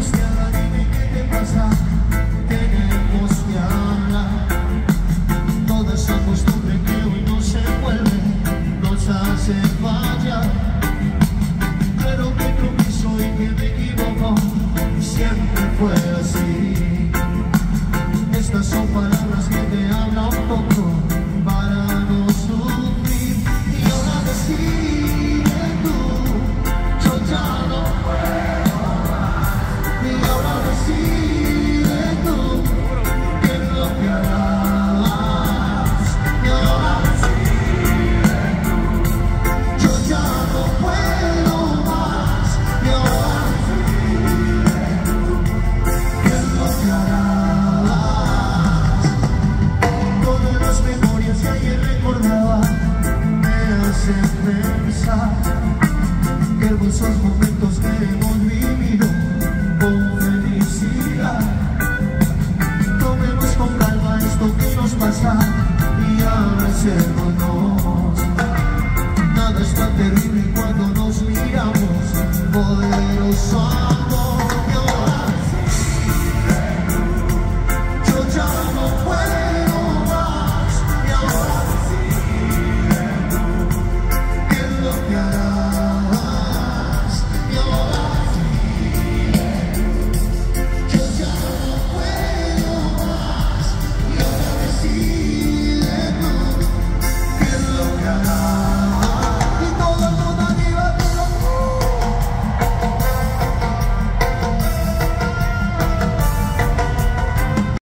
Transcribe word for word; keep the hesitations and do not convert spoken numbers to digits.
angustiada, dime qué te pasa. Tenemos que hablar. Toda esa costumbre que hoy no se vuelve nos hace fallar. Claro que tropizo y que me equivoco, siempre fue